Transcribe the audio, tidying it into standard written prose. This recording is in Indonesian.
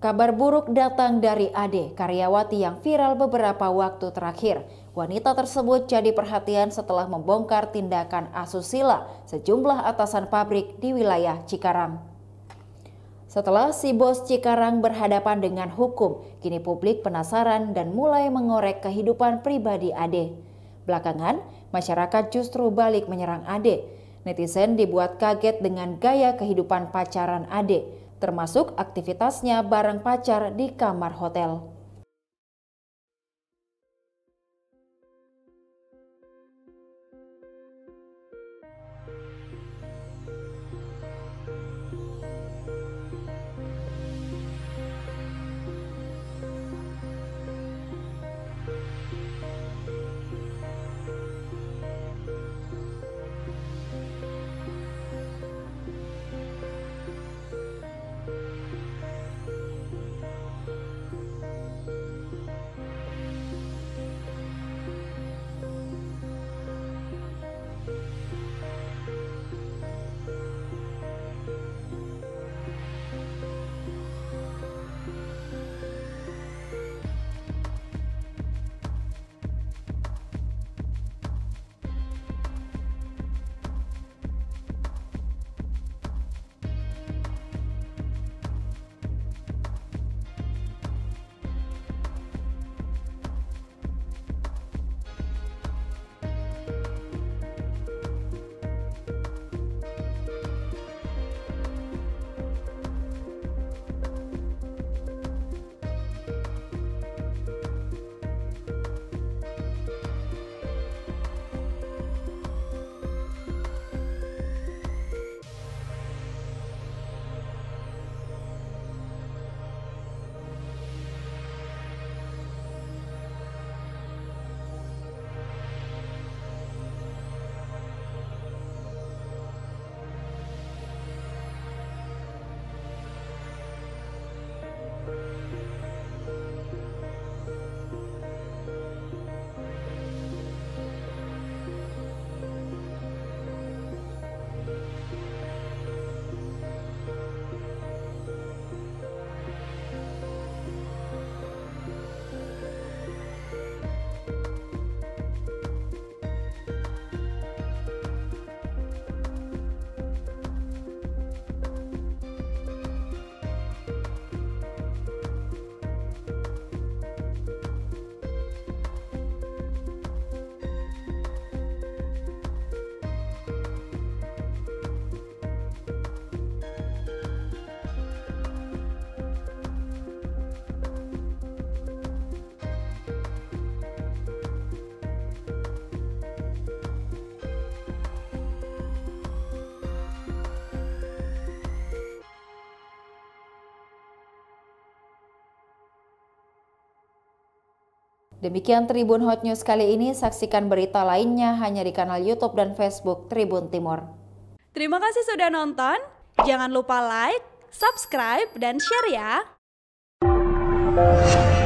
Kabar buruk datang dari Ade, karyawati yang viral beberapa waktu terakhir. Wanita tersebut jadi perhatian setelah membongkar tindakan asusila sejumlah atasan pabrik di wilayah Cikarang. Setelah si bos Cikarang berhadapan dengan hukum, kini publik penasaran dan mulai mengorek kehidupan pribadi Ade. Belakangan, masyarakat justru balik menyerang Ade. Netizen dibuat kaget dengan gaya kehidupan pacaran Ade, termasuk aktivitasnya bareng pacar di kamar hotel. Demikian Tribun Hot News kali ini, saksikan berita lainnya hanya di kanal YouTube dan Facebook Tribun Timur. Terima kasih sudah nonton, jangan lupa like, subscribe, dan share ya!